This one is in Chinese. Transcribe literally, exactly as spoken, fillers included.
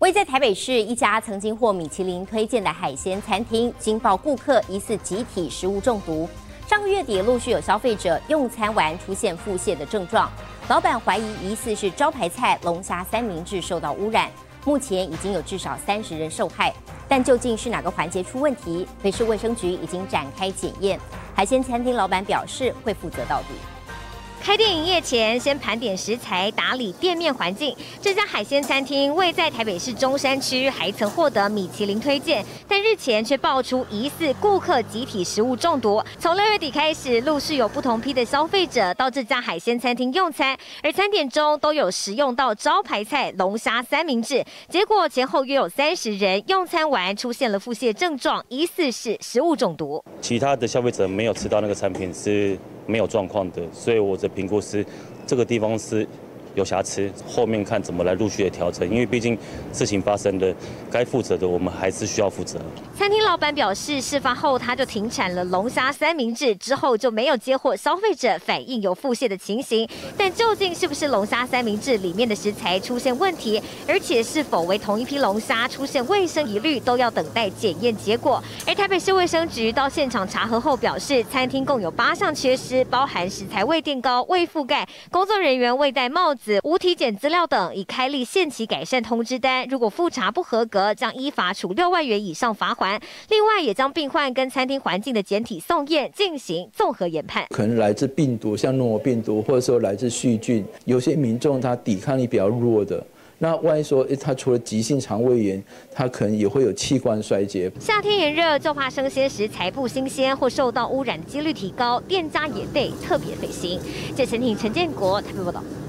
位在台北市一家曾经获米其林推荐的海鲜餐厅，惊爆顾客疑似集体食物中毒。上个月底，陆续有消费者用餐完出现腹泻的症状，老板怀疑疑似是招牌菜龙虾三明治受到污染。目前已经有至少三十人受害，但究竟是哪个环节出问题？北市卫生局已经展开检验。海鲜餐厅老板表示会负责到底。 开店营业前，先盘点食材，打理店面环境。这家海鲜餐厅位在台北市中山区，还曾获得米其林推荐，但日前却爆出疑似顾客集体食物中毒。从六月底开始，陆续有不同批的消费者到这家海鲜餐厅用餐，而餐点中都有食用到招牌菜龙虾三明治。结果前后约有三十人用餐完出现了腹泻症状，疑似是食物中毒。 其他的消费者没有吃到那个产品是 没有状况的，所以我的评估是这个地方是有瑕疵，后面看怎么来陆续的调整。因为毕竟事情发生了，该负责的我们还是需要负责。 餐厅老板表示，事发后他就停产了龙虾三明治，之后就没有接获消费者反映有腹泻的情形。但究竟是不是龙虾三明治里面的食材出现问题，而且是否为同一批龙虾出现卫生疑虑，都要等待检验结果。而台北市卫生局到现场查核后表示，餐厅共有八项缺失，包含食材未垫高、未覆盖、工作人员未戴帽子、无体检资料等，已开立限期改善通知单。如果复查不合格，将依法处六万元以上罚款。另外，也将病患跟餐厅环境的检体送验，进行综合研判。 可能来自病毒，像诺罗病毒，或者说来自细菌。有些民众他抵抗力比较弱的。 那万一说，他除了急性肠胃炎，他可能也会有器官衰竭。 夏天炎热，就怕生鲜食材不新鲜或受到污染的几率提高，店家也得特别费心。记者陈婷、陈建国台北报道。